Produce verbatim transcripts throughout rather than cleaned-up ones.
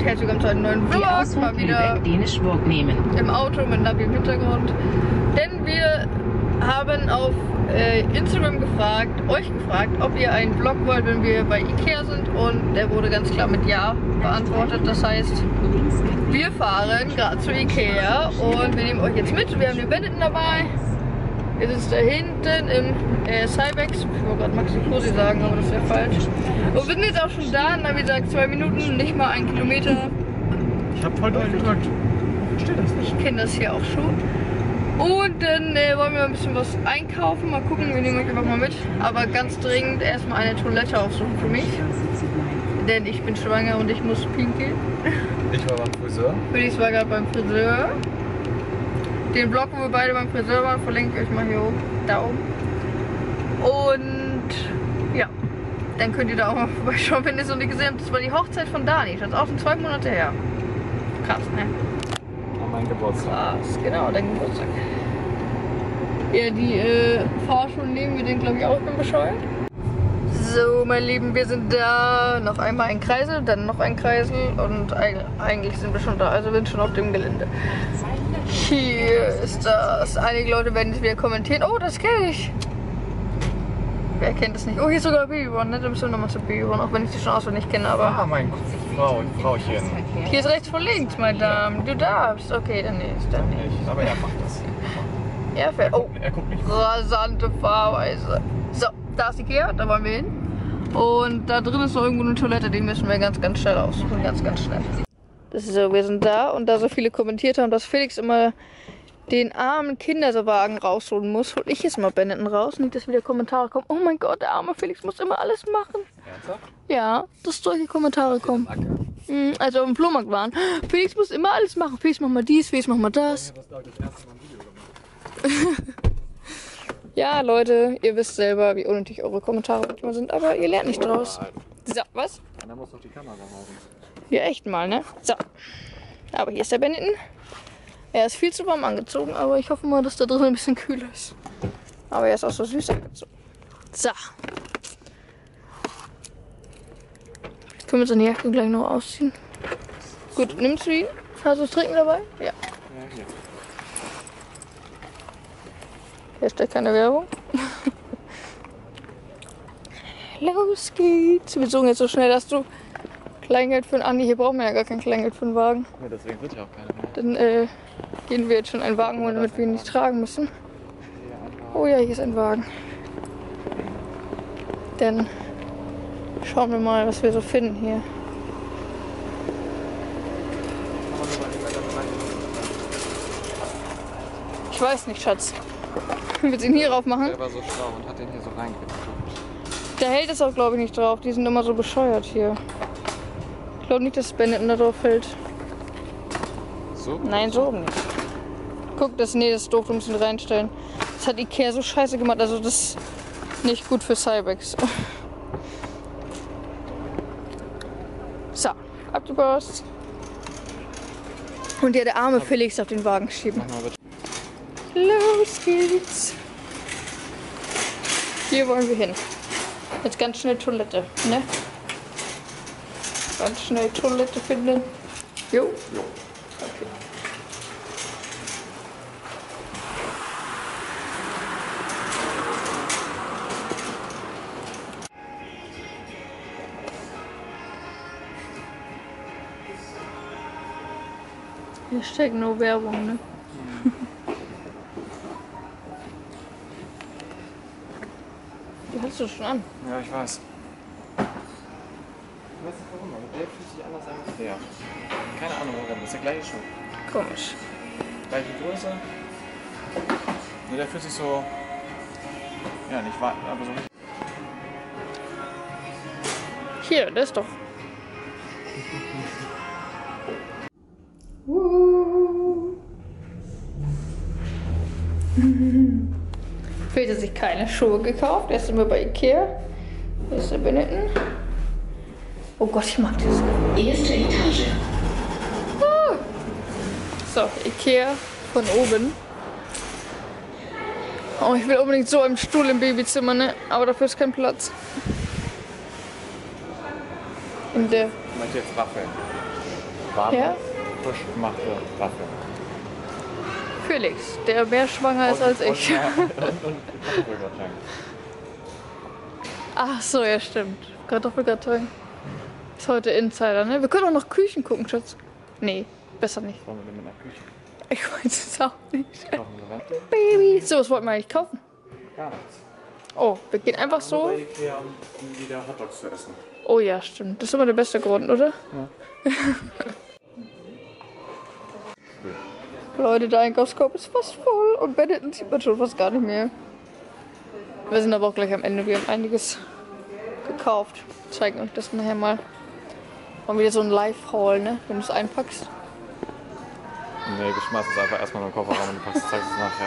und herzlich willkommen zu einem neuen Vlog. Mal wieder im Auto mit Navi im Hintergrund. Denn wir haben auf äh, Instagram gefragt, euch gefragt, ob ihr einen Vlog wollt, wenn wir bei Ikea sind, und der wurde ganz klar mit Ja beantwortet. Das heißt, wir fahren gerade zu Ikea und wir nehmen euch jetzt mit. Wir haben den Benetton dabei. Wir sitzen da hinten im äh, Cybex. Ich wollte gerade Maxi Cosi sagen, aber das wäre falsch. Und wir sind jetzt auch schon da. Na, wie gesagt, zwei Minuten, nicht mal ein Kilometer. Ich habe voll durchgedrückt. Ich verstehe das nicht. Ich kenne das hier auch schon. Und dann äh, wollen wir ein bisschen was einkaufen. Mal gucken, wir nehmen euch einfach mal mit. Aber ganz dringend erstmal eine Toilette aufsuchen für mich. Denn ich bin schwanger und ich muss pinkeln. Ich war beim Friseur. Felix war gerade beim Friseur. Den Vlog, wo wir beide beim Friseur waren, verlinke ich euch mal hier oben, da oben. Und ja, dann könnt ihr da auch mal vorbeischauen, wenn ihr so nicht gesehen habt. Das war die Hochzeit von Dani, das ist auch schon zwei Monate her. Krass, ne? An meinem Geburtstag. Krass, genau, dein Geburtstag. Ja, die äh, Fahrschulen nehmen wir den, glaube ich, auch, ich bin bescheuert. So, meine Lieben, wir sind da. Noch einmal ein Kreisel, dann noch ein Kreisel und eigentlich sind wir schon da, also wir sind schon auf dem Gelände. Hier ist das. Einige Leute werden jetzt wieder kommentieren. Oh, das kenne ich. Wer kennt das nicht? Oh, hier ist sogar Babyborn, ne? Da müssen wir nochmal zu Babyborn, auch wenn ich die schon auswendig kenne, aber... Ah, mein Frau, Frauchen. Hier ist rechts von links, meine Damen. Du darfst. Okay, dann nicht, dann nicht. Aber er macht das. Er fährt... Oh, er guckt nicht. Rasante Fahrweise. So, da ist Ikea, da wollen wir hin. Und da drin ist noch irgendwo eine Toilette, die müssen wir ganz, ganz schnell aussuchen. Ganz, ganz schnell. So, wir sind da, und da so viele kommentiert haben, dass Felix immer den armen Kinderwagen rausholen muss, hol ich jetzt mal Benetton raus. Nicht, dass wieder Kommentare kommen. Oh mein Gott, der arme Felix muss immer alles machen. Ernsthaft? Ja, dass solche Kommentare kommen. Mhm, als wir auf dem Flohmarkt waren. Felix muss immer alles machen. Felix mach mal dies, Felix mach mal das. Ja, Leute, ihr wisst selber, wie unnötig eure Kommentare manchmal sind, aber ihr lernt nicht draus. So, was? Und dann musst du auf die Kamera halten. Ja, echt mal, ne? So. Aber hier ist der Benetton. Er ist viel zu warm angezogen, aber ich hoffe mal, dass da drin ein bisschen kühler ist. Aber er ist auch so süß angezogen. So. Jetzt können wir seine Jacke gleich noch ausziehen. Gut, nimmst du ihn? Hast du das Trinken dabei? Ja. Ja, hier. Hier ist ja keine Werbung. Los geht's. Wir suchen jetzt so schnell, dass du Kleingeld für einen Andi. Hier brauchen wir ja gar kein Kleingeld für einen Wagen. Ja, deswegen wird ja auch keiner mehr. Dann äh, gehen wir jetzt schon einen Wagen holen, damit wir ihn nicht tragen müssen. Oh ja, hier ist ein Wagen. Dann schauen wir mal, was wir so finden hier. Ich weiß nicht, Schatz. Willst du ihn hier rauf machen? Der war so schlau und hat den hier so reingekriegt. Der hält es auch, glaube ich, nicht drauf. Die sind immer so bescheuert hier. Ich glaube nicht, dass Benetton da drauf fällt. So? Nein, so nicht. Guck, das, nee, das ist doof, du musst ihn reinstellen. Das hat Ikea so scheiße gemacht, also das ist nicht gut für Cybex. So, abgebaust. Und ja, der arme Felix auf den Wagen schieben. Mach mal bitte. Los geht's. Hier wollen wir hin. Jetzt ganz schnell Toilette, ne? Ganz schnell Toilette finden. Jo. Jo. Okay. Hier steckt nur Werbung, ne? Die hast du schon an. Ja, ich weiß. Ich weiß nicht warum, aber der fühlt sich anders an als der. Keine Ahnung warum, das ist der gleiche Schuh. Komisch. Gleiche Größe. Nur der fühlt sich so... Ja, nicht weit, aber so... Hier, das ist doch. Felix hat sich keine Schuhe gekauft. Erst sind wir bei Ikea. Hier ist der Benetton. Oh Gott, ich mag das. Erste Etage. Ah. So, Ikea von oben. Oh, ich will unbedingt so einen Stuhl im Babyzimmer, ne? Aber dafür ist kein Platz. In der. Ich meinte jetzt Waffeln. warme, Ja? frisch gemachte Waffeln. Felix, der mehr schwanger ist Und- als ich. Und, ja, und, und Kartoffelgratin. Ach so, ja stimmt. Kartoffelgratin. Ist heute Insider, ne? Wir können auch noch Küchen gucken, Schatz. Nee, besser nicht. Was wollen wir denn mit einer Küche? Ich weiß es auch nicht. Kaufen wir was? Baby. So, was wollten wir eigentlich kaufen? Gar nichts. Oh, wir gehen einfach Nur so. bei Ikea, um wieder Hotdogs zu essen. Oh ja, stimmt. Das ist immer der beste Grund, oder? Ja. Leute, der Einkaufskorb ist fast voll und Benetton sieht man schon fast gar nicht mehr. Wir sind aber auch gleich am Ende. Wir haben einiges gekauft. Zeigen euch das nachher mal. Und wieder so ein Live-Haul, ne? Wenn du es einpackst. Nee, wir schmeißen es einfach erstmal in den Kofferraum und du packst es zeigst es nachher.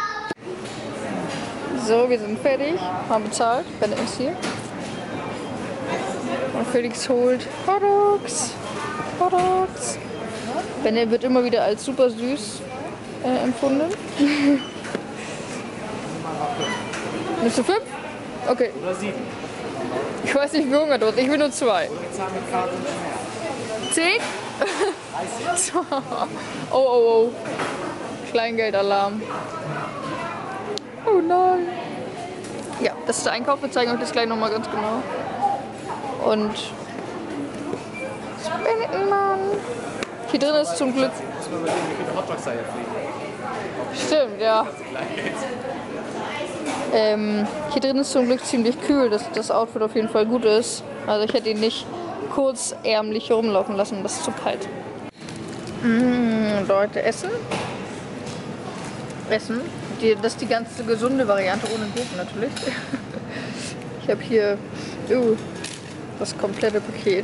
So, wir sind fertig. Haben bezahlt. Benetton ist hier. Und Felix holt Hotdogs. Hotdogs. Benetton wird immer wieder als super süß äh, empfunden. Nimmst du fünf? Okay. Oder sieben. Ich weiß nicht, wie Hunger du hast. Ich will nur zwei. Wir zahlen mit Karte mehr. Zehn? Oh, oh, oh. Kleingeldalarm. Oh nein. Ja, das ist der Einkauf. Wir zeigen euch das gleich nochmal ganz genau. Und das Benetton-Mann. Hier drin ist zum Glück... Muss man überlegen, wie viele Hotdogs da jetzt liegen. Stimmt, ja. Ähm, hier drin ist zum Glück ziemlich kühl, dass das Outfit auf jeden Fall gut ist. Also ich hätte ihn nicht kurzärmlich rumlaufen lassen, das ist zu kalt. Mmh, Leute, Essen. Essen. Die, das ist die ganze gesunde Variante ohne Gurken natürlich. Ich habe hier uh, das komplette Paket.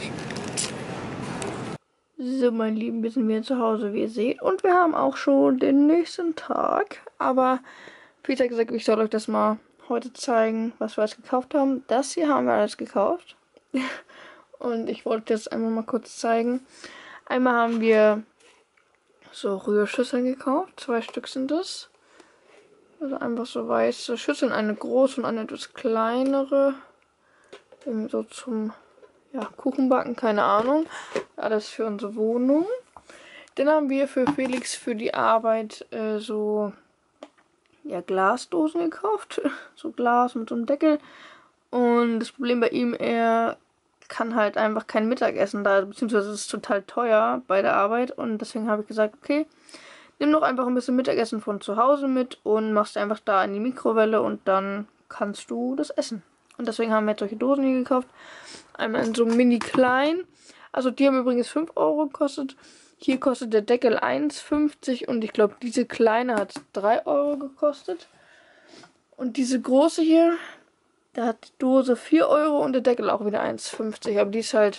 So, mein Lieben, wir sind wieder zu Hause, wie ihr seht. Und wir haben auch schon den nächsten Tag. Aber Peter hat gesagt, ich soll euch das mal heute zeigen, was wir alles gekauft haben. Das hier haben wir alles gekauft. Und ich wollte das einmal mal kurz zeigen. Einmal haben wir so Rührschüsseln gekauft. Zwei Stück sind das. Also einfach so weiße Schüsseln. Eine große und eine etwas kleinere. Irgendwie so zum ja, Kuchenbacken, keine Ahnung. Alles für unsere Wohnung. Dann haben wir für Felix für die Arbeit äh, so ja, Glasdosen gekauft. So Glas mit so einem Deckel. Und das Problem bei ihm, er kann halt einfach kein Mittagessen da, beziehungsweise es ist total teuer bei der Arbeit. Und deswegen habe ich gesagt, okay, nimm doch einfach ein bisschen Mittagessen von zu Hause mit und machst einfach da in die Mikrowelle und dann kannst du das essen. Und deswegen haben wir jetzt solche Dosen hier gekauft. Einmal in so mini klein. Also die haben übrigens fünf Euro gekostet. Hier kostet der Deckel eins fünfzig und ich glaube diese kleine hat drei Euro gekostet. Und diese große hier, da hat die Dose vier Euro und der Deckel auch wieder eins fünfzig. Aber die ist halt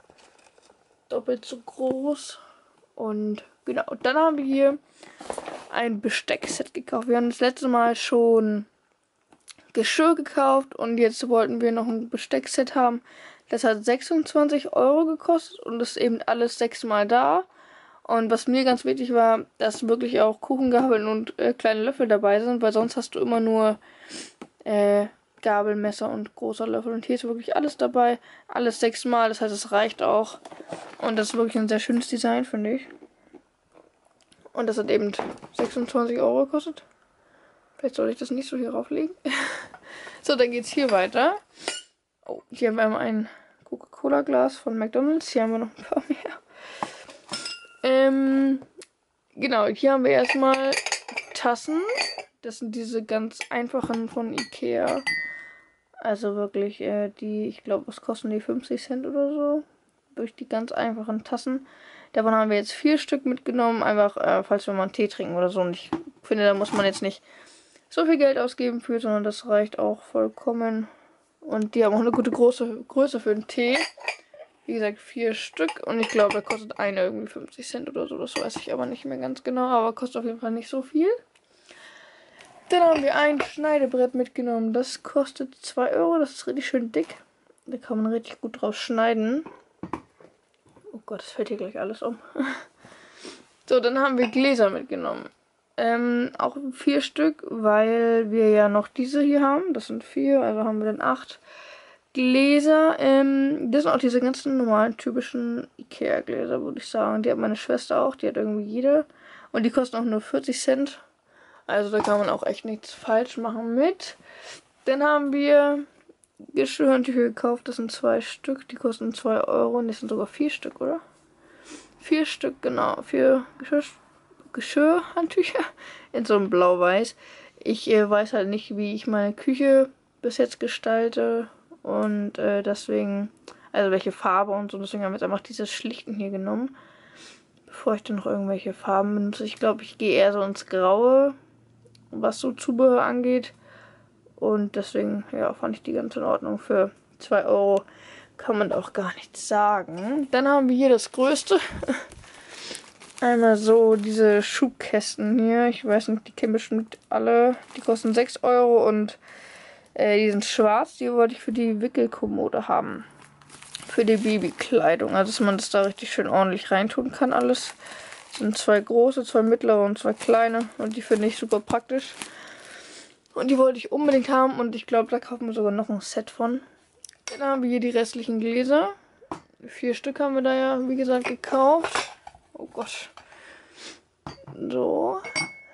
doppelt so groß. Und genau, und dann haben wir hier ein Besteckset gekauft. Wir haben das letzte Mal schon Geschirr gekauft und jetzt wollten wir noch ein Besteckset haben. Das hat sechsundzwanzig Euro gekostet und ist eben alles sechsmal da. Und was mir ganz wichtig war, dass wirklich auch Kuchengabeln und äh, kleine Löffel dabei sind, weil sonst hast du immer nur äh, Gabel, Messer und großer Löffel. Und hier ist wirklich alles dabei, alles sechsmal, das heißt, es reicht auch. Und das ist wirklich ein sehr schönes Design, finde ich. Und das hat eben sechsundzwanzig Euro gekostet. Vielleicht sollte ich das nicht so hier rauflegen. So, dann geht's hier weiter. Oh, hier haben wir einmal ein Coca-Cola-Glas von McDonald's. Hier haben wir noch ein paar mehr. Ähm, genau, hier haben wir erstmal Tassen. Das sind diese ganz einfachen von Ikea. Also wirklich, äh, die, ich glaube, was kosten die? fünfzig Cent oder so. Durch die ganz einfachen Tassen. Davon haben wir jetzt vier Stück mitgenommen. Einfach, äh, falls wir mal einen Tee trinken oder so. Und ich finde, da muss man jetzt nicht so viel Geld ausgeben für, sondern das reicht auch vollkommen. Und die haben auch eine gute große Größe für einen Tee. Wie gesagt, vier Stück. Und ich glaube, da kostet eine irgendwie fünfzig Cent oder so. Das weiß ich aber nicht mehr ganz genau. Aber kostet auf jeden Fall nicht so viel. Dann haben wir ein Schneidebrett mitgenommen. Das kostet zwei Euro. Das ist richtig schön dick. Da kann man richtig gut drauf schneiden. Oh Gott, das fällt hier gleich alles um. So, dann haben wir Gläser mitgenommen. Ähm, auch vier Stück, weil wir ja noch diese hier haben. Das sind vier, also haben wir dann acht. Gläser, ähm, das sind auch diese ganzen normalen, typischen Ikea-Gläser, würde ich sagen. Die hat meine Schwester auch, die hat irgendwie jede. Und die kosten auch nur vierzig Cent. Also da kann man auch echt nichts falsch machen mit. Dann haben wir Geschirrhandtücher gekauft, das sind zwei Stück, die kosten zwei Euro. Und das sind sogar vier Stück, oder? Vier Stück, genau. Vier Geschirr Geschirrhandtücher in so einem Blau-Weiß. Ich äh, weiß halt nicht, wie ich meine Küche bis jetzt gestalte. Und äh, deswegen, also welche Farbe und so, deswegen haben wir jetzt einfach diese schlichten hier genommen. Bevor ich dann noch irgendwelche Farben benutze. Ich glaube, ich gehe eher so ins Graue, was so Zubehör angeht. Und deswegen, ja, fand ich die ganz in Ordnung. Für zwei Euro kann man auch gar nichts sagen. Dann haben wir hier das Größte. Einmal so diese Schubkästen hier. Ich weiß nicht, die kennen bestimmt alle. Die kosten sechs Euro und Äh, die sind schwarz, die wollte ich für die Wickelkommode haben. Für die Babykleidung. Also, dass man das da richtig schön ordentlich reintun kann, alles. Das sind zwei große, zwei mittlere und zwei kleine. Und die finde ich super praktisch. Und die wollte ich unbedingt haben. Und ich glaube, da kaufen wir sogar noch ein Set von. Dann haben wir hier die restlichen Gläser. Vier Stück haben wir da ja, wie gesagt, gekauft. Oh Gott. So.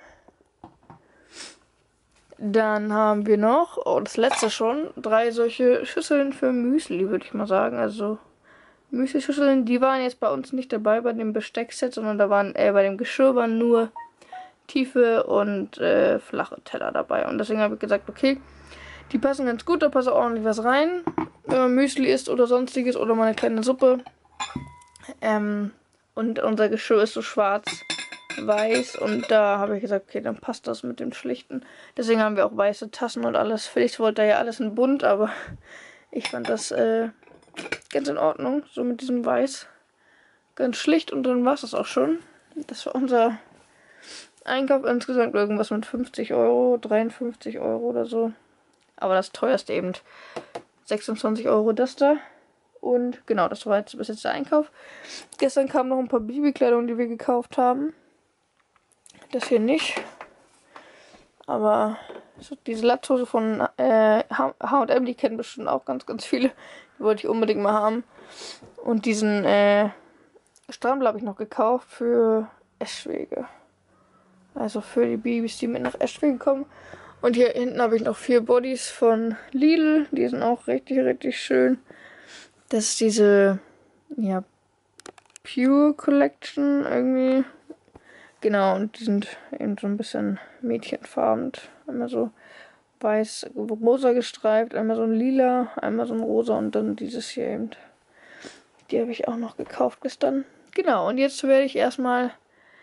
Dann haben wir noch, oh, das letzte schon, drei solche Schüsseln für Müsli, würde ich mal sagen. Also Müsli-Schüsseln, die waren jetzt bei uns nicht dabei bei dem Besteckset, sondern da waren, äh, bei dem Geschirr waren nur tiefe und äh, flache Teller dabei. Und deswegen habe ich gesagt, okay, die passen ganz gut, da passt auch ordentlich was rein. Wenn man Müsli isst oder sonstiges oder mal eine kleine Suppe. Ähm, und unser Geschirr ist so schwarz. Weiß und da habe ich gesagt, okay, dann passt das mit dem Schlichten. Deswegen haben wir auch weiße Tassen und alles. Felix wollte ja alles in bunt, aber ich fand das äh, ganz in Ordnung, so mit diesem Weiß. Ganz schlicht und dann war es das auch schon. Das war unser Einkauf, insgesamt irgendwas mit fünfzig Euro, dreiundfünfzig Euro oder so. Aber das teuerste eben sechsundzwanzig Euro das da. Und genau, das war jetzt bis jetzt der Einkauf. Gestern kamen noch ein paar Babykleidung, die wir gekauft haben. Das hier nicht. Aber so diese Latzhose von äh, H und M, die kennen bestimmt auch ganz, ganz viele. Die wollte ich unbedingt mal haben. Und diesen äh, Strampler habe ich noch gekauft für Eschwege. Also für die Babys, die mit nach Eschwege kommen. Und hier hinten habe ich noch vier Bodies von Lidl. Die sind auch richtig, richtig schön. Das ist diese, ja, Pure Collection irgendwie. Genau, und die sind eben so ein bisschen mädchenfarben. Einmal so weiß, rosa gestreift, einmal so ein lila, einmal so ein rosa und dann dieses hier eben. Die habe ich auch noch gekauft gestern. Genau, und jetzt werde ich erstmal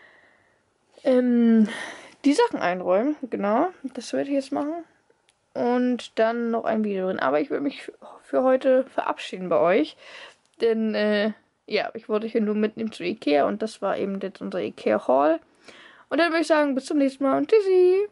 ähm, die Sachen einräumen. Genau, das werde ich jetzt machen. Und dann noch ein Video drin. Aber ich will mich für heute verabschieden bei euch. Denn, äh, ja, ich wollte euch hier nur mitnehmen zu Ikea. Und das war eben jetzt unser Ikea-Haul. Und dann würde ich sagen, bis zum nächsten Mal und tschüssi!